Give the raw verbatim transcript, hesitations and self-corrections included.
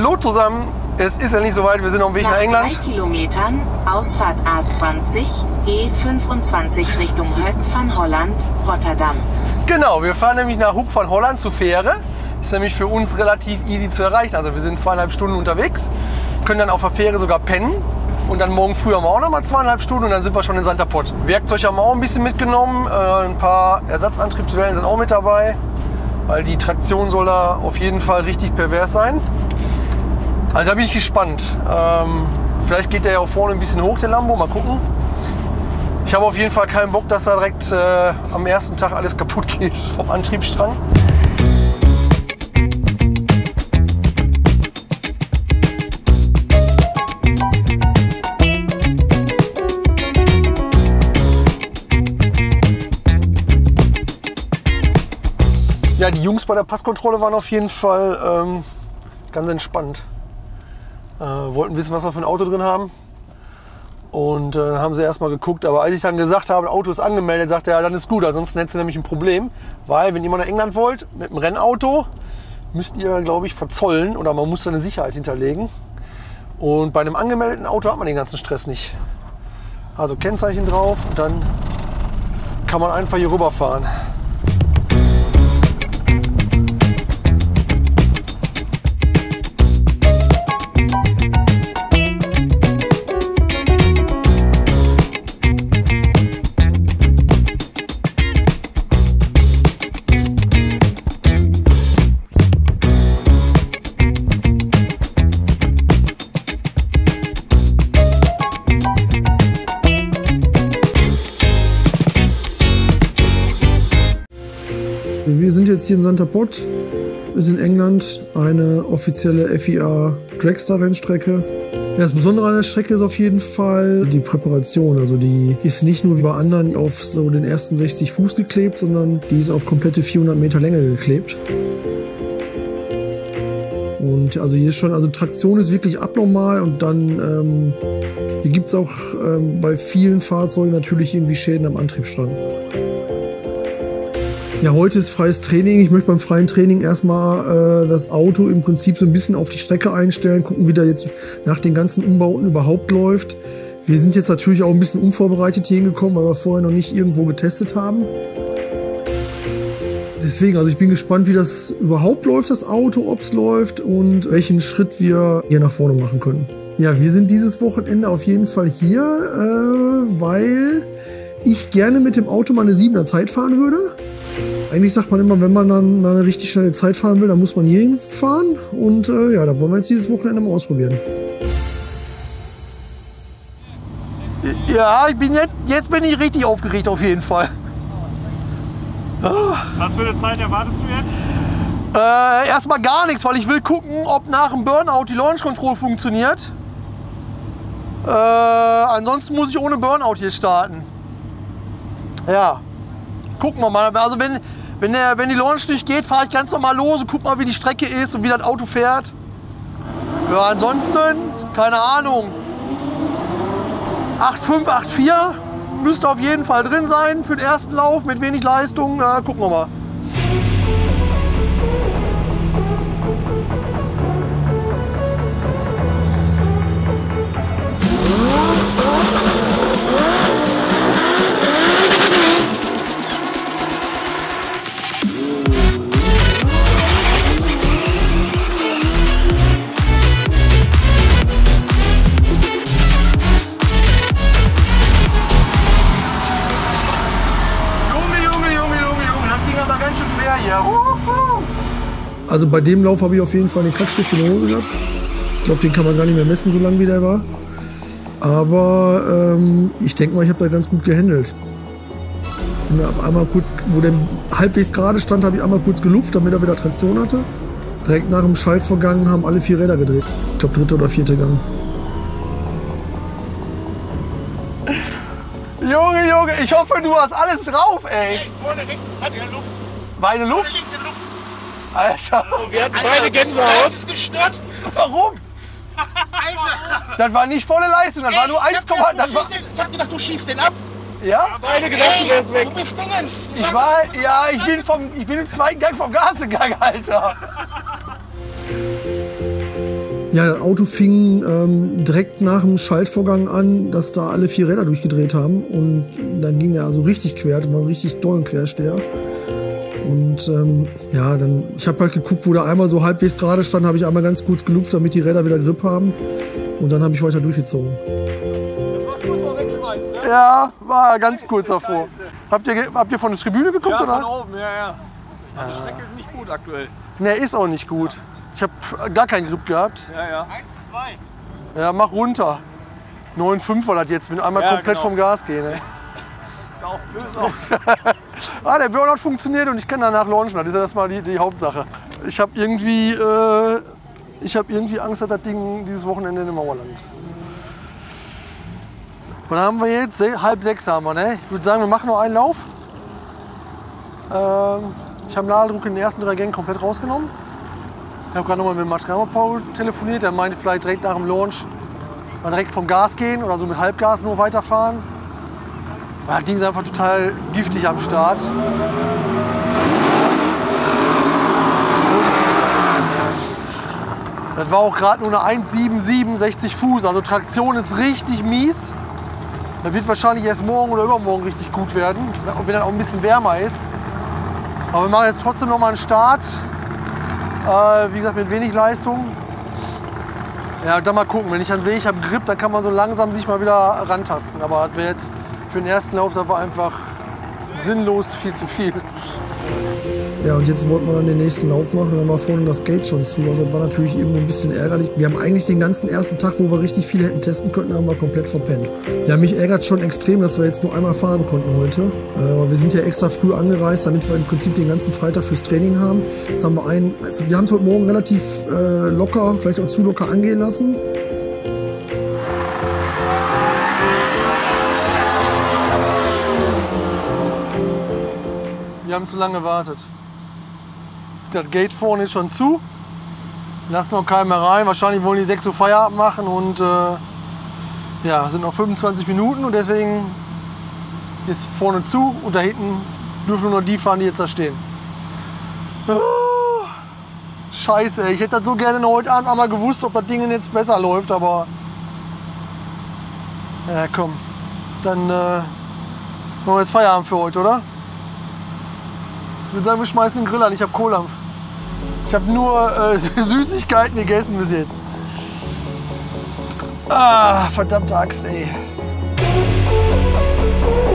Hallo zusammen, es ist ja nicht so weit, wir sind auf dem Weg nach, nach England. drei Kilometern, Ausfahrt A zwanzig, E fünfundzwanzig Richtung Hoek van Holland, Rotterdam. Genau, wir fahren nämlich nach Hoek van Holland zur Fähre. Ist nämlich für uns relativ easy zu erreichen. Also wir sind zweieinhalb Stunden unterwegs, können dann auf der Fähre sogar pennen. Und dann morgen früh haben wir auch noch mal zweieinhalb Stunden und dann sind wir schon in Santa Pot. Werkzeug haben wir auch ein bisschen mitgenommen. Äh, ein paar Ersatzantriebswellen sind auch mit dabei, weil die Traktion soll da auf jeden Fall richtig pervers sein. Also da bin ich gespannt. Ähm, vielleicht geht der ja auch vorne ein bisschen hoch, der Lambo. Mal gucken. Ich habe auf jeden Fall keinen Bock, dass da direkt äh, am ersten Tag alles kaputt geht vom Antriebsstrang. Ja, die Jungs bei der Passkontrolle waren auf jeden Fall ähm, ganz entspannt. Äh, wollten wissen, was wir für ein Auto drin haben. Und äh, dann haben sie erstmal geguckt. Aber als ich dann gesagt habe, das Auto ist angemeldet, sagte er, ja, dann ist gut. Ansonsten hättest du nämlich ein Problem. Weil, wenn ihr mal nach England wollt, mit einem Rennauto, müsst ihr, glaube ich, verzollen. Oder man muss da eine Sicherheit hinterlegen. Und bei einem angemeldeten Auto hat man den ganzen Stress nicht. Also Kennzeichen drauf und dann kann man einfach hier rüberfahren. Wir sind jetzt hier in Santa Pot, ist in England eine offizielle F I A Dragster-Rennstrecke. Das Besondere an der Strecke ist auf jeden Fall die Präparation. Also die ist nicht nur wie bei anderen auf so den ersten sechzig Fuß geklebt, sondern die ist auf komplette vierhundert Meter Länge geklebt. Und also hier ist schon, also Traktion ist wirklich abnormal und dann ähm, hier gibt es auch ähm, bei vielen Fahrzeugen natürlich irgendwie Schäden am Antriebsstrang. Ja, heute ist freies Training. Ich möchte beim freien Training erstmal äh, das Auto im Prinzip so ein bisschen auf die Strecke einstellen, gucken, wie der jetzt nach den ganzen Umbauten überhaupt läuft. Wir sind jetzt natürlich auch ein bisschen unvorbereitet hier hingekommen, weil wir vorher noch nicht irgendwo getestet haben. Deswegen, also ich bin gespannt, wie das überhaupt läuft, das Auto, ob es läuft und welchen Schritt wir hier nach vorne machen können. Ja, wir sind dieses Wochenende auf jeden Fall hier, äh, weil ich gerne mit dem Auto mal eine siebener Zeit fahren würde. Eigentlich sagt man immer, wenn man dann eine richtig schnelle Zeit fahren will, dann muss man hier hinfahren. Und äh, ja, da wollen wir jetzt dieses Wochenende mal ausprobieren. Ja, ich bin jetzt, jetzt bin ich richtig aufgeregt auf jeden Fall. Was für eine Zeit erwartest du jetzt? Äh, erstmal gar nichts, weil ich will gucken, ob nach dem Burnout die Launch Control funktioniert. Äh, ansonsten muss ich ohne Burnout hier starten. Ja, gucken wir mal. Also wenn, wenn, der, wenn die Launch nicht geht, fahre ich ganz normal los und guck mal, wie die Strecke ist und wie das Auto fährt. Ja, ansonsten, keine Ahnung. acht Komma fünf, acht Komma vier müsste auf jeden Fall drin sein für den ersten Lauf mit wenig Leistung. Ja, gucken wir mal. Also bei dem Lauf habe ich auf jeden Fall den Kackstift in der Hose gehabt. Ich glaube, den kann man gar nicht mehr messen, so lange wie der war. Aber ähm, ich denke mal, ich habe da ganz gut gehandelt. Einmal kurz, wo der halbwegs gerade stand, habe ich einmal kurz gelupft, damit er wieder Traktion hatte. Direkt nach dem Schaltvorgang haben alle vier Räder gedreht. Ich glaube, dritter oder vierter Gang. Junge, Junge, ich hoffe, du hast alles drauf, ey. Hey, vorne links hat er Luft. Meine Luft? Vorne links in Luft. Alter. Oh, wir hatten beide Gänsehaut. Gestört. Warum? Alter. Das war nicht volle Leistung, das Ey, war nur eins Komma fünf. Ich hab gedacht, du schießt den ab. Ja? Beide gedacht, du wärst weg. Du bist Dingens. Ich war, ja, ich bin, vom, ich bin im zweiten Gang vom Gas gegangen, Alter. Ja, das Auto fing ähm, direkt nach dem Schaltvorgang an, dass da alle vier Räder durchgedreht haben. Und dann ging er also richtig quer, das war ein richtig dollen Quersteher. Und ähm, ja, dann, ich habe halt geguckt, wo der einmal so halbwegs gerade stand, habe ich einmal ganz kurz gelupft, damit die Räder wieder Grip haben. Und dann habe ich weiter durchgezogen. Das war kurz vor Wegschmeißen, ne? Ja, war ganz kurz davor. Habt ihr, habt ihr von der Tribüne geguckt, Ja, oder? von oben, ja, ja. Also die Strecke ist nicht gut aktuell. Ne, ist auch nicht gut. Ich habe gar keinen Grip gehabt. Ja, ja. eins, zwei. Ja, mach runter. neun Komma fünf war das jetzt, mit einmal Ja, komplett genau. vom Gas gehen. Ne? Sah auch böse aus. Ah, der Burnout funktioniert und ich kann danach launchen. Das ist ja erstmal die, die Hauptsache. Ich habe irgendwie, äh, ich hab irgendwie Angst, dass das Ding dieses Wochenende im Mauer landet. Was haben wir jetzt? Se halb sechs haben wir, ne? Ich würde sagen, wir machen noch einen Lauf. Ähm, ich habe Nadeldruck in den ersten drei Gängen komplett rausgenommen. Ich habe gerade nochmal mit Material Paul telefoniert. Der meinte, vielleicht direkt nach dem Launch mal direkt vom Gas gehen oder so mit Halbgas nur weiterfahren. Das Ding ist einfach total giftig am Start. Und das war auch gerade nur eine eins Komma siebenundsiebzig, sechzig Fuß. Also Traktion ist richtig mies. Das wird wahrscheinlich erst morgen oder übermorgen richtig gut werden, wenn dann auch ein bisschen wärmer ist. Aber wir machen jetzt trotzdem noch mal einen Start. Äh, wie gesagt, mit wenig Leistung. Ja, dann mal gucken. Wenn ich dann sehe, ich habe Grip, dann kann man so langsam sich mal wieder rantasten. Aber das wäre jetzt für den ersten Lauf, das war einfach sinnlos viel zu viel. Ja, und jetzt wollten wir dann den nächsten Lauf machen und dann war vorne das Gate schon zu. Also das war natürlich irgendwo ein bisschen ärgerlich. Wir haben eigentlich den ganzen ersten Tag, wo wir richtig viel hätten testen können, haben wir komplett verpennt. Ja, mich ärgert schon extrem, dass wir jetzt nur einmal fahren konnten heute. Aber wir sind ja extra früh angereist, damit wir im Prinzip den ganzen Freitag fürs Training haben. Jetzt haben wir einen, also wir haben es heute Morgen relativ äh, locker, vielleicht auch zu locker angehen lassen. Wir haben zu lange gewartet. Das Gate vorne ist schon zu. Lassen noch keinen mehr rein. Wahrscheinlich wollen die sechs Uhr Feierabend machen und äh, ja, sind noch fünfundzwanzig Minuten und deswegen ist vorne zu und da hinten dürfen nur noch die fahren, die jetzt da stehen. Oh, scheiße, ey. Ich hätte das so gerne noch heute Abend einmal gewusst, ob das Ding jetzt besser läuft, aber ja, komm, dann äh, machen wir jetzt Feierabend für heute, oder? Ich würde sagen, wir schmeißen den Grill an. Ich habe Kohldampf. Ich habe nur äh, Süßigkeiten gegessen bis jetzt. Ah, verdammte Axt, ey.